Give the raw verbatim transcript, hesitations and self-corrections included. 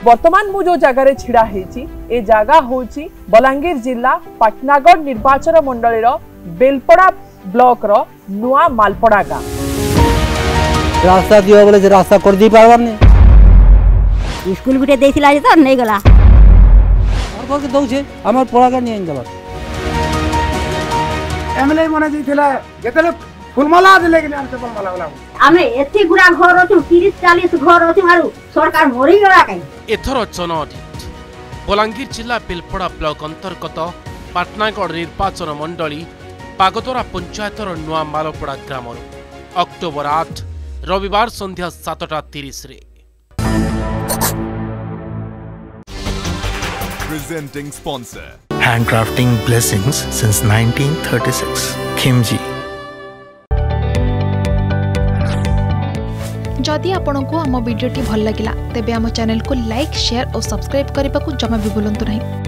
वर्तमान मु जो जगार छिड़ा हेची ए जगह होची बलांगीर जिला पाटनागढ़ निर्वाचन मंडल बेलपड़ा ब्लॉक रो नुआ मालपड़ा गाँव। रास्ता दियो बोले रास्ता कर दी पारबार ने स्कूल गुटे देथिला जे त नै गला और को दउ छे हमर पढ़ा का नहीं दबा एमएलए मने जइथिला जेतले फुलमाला दिले कि नाम से फुलमाला वाला आमे एथि गुडा घर अछु तीस चालीस घर अछु मारू सरकार मरि गला काई एथर जन ऑडिट बलांगीर जिला बेलपड़ा ब्लॉक अंतर्गत पाटनागढ़ निर्वाचन मंडली पागदरा पंचायतर नुआ मालपड़ा ग्राम अक्टोबर आठ रविवार संध्या सातटा तीस रे। Presenting sponsor. Handcrafting blessings since nineteen thirty-six. Khimji. जदि आपंक आम भिडी भल लगा तेब आम चैनल को लाइक शेयर और सब्सक्राइब करने को जमा भी भूलु नहीं।